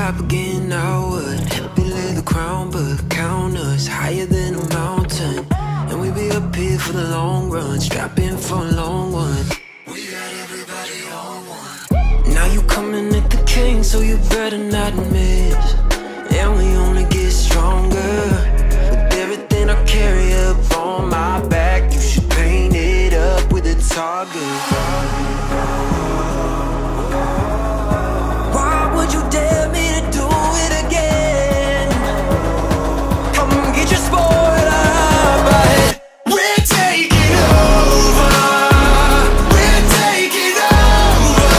top again, I would help you lay the crown, but count us higher than a mountain. And we be up here for the long run, strap in for a long one. We got everybody on one. Now you coming at the king, so you better not miss. And we only get stronger with everything I carry up on my back. You should paint it up with a target. Why would you dare me to do it again? Come get your spoiler, but we're taking over. We're taking over.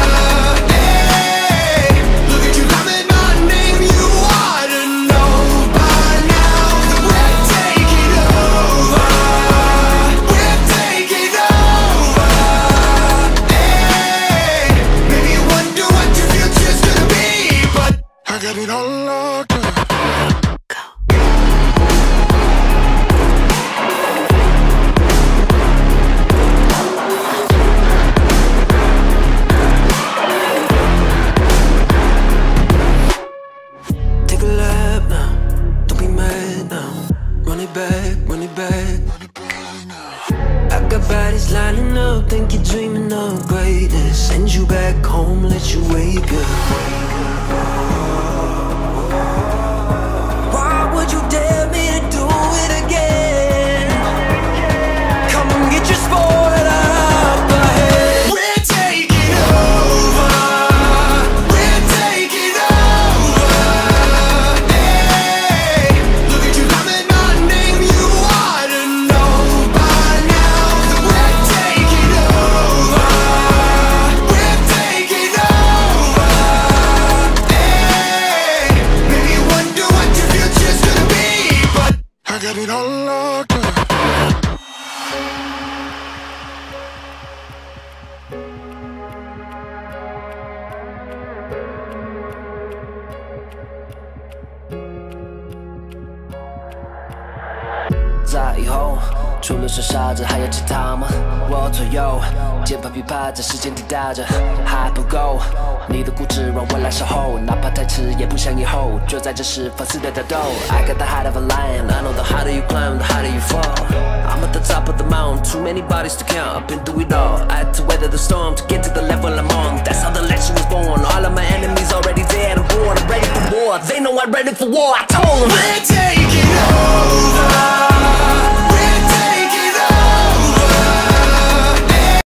Hey, look at you calling my name, you ought to know by now that we're taking over. We're taking over. Hey, maybe you wonder what your future's gonna be, but I got it all locked up. Take a lap now, don't be mad now. Run it back, run it back. I got bodies lining up, think you're dreaming of greatness. Send you back home, let you wake up. Why would you dare me to do it again? Come get your spoiler, but we're taking over. We're taking over. Hey, look at you calling my name, you ought to know by now that we're taking over. We're taking over. Hey, maybe you wonder what your future's gonna be, but I got it all locked up. 在以后，除了说傻子，还有其他吗？我左右，键盘琵琶在时间滴答着，还不够。你的固执让我来守候，哪怕太迟也不想以后。就在这时放肆的挑逗。I got the heart of a lion, I know the harder you climb, the harder you fall. I'm at the top of the mountain, too many bodies to count. I've been through it all. I had to weather the storm to get to the level I'm on. That's how the legend was born. All of my enemies already dead. I'm bored, I'm ready for war. They know I'm ready for war. I told them.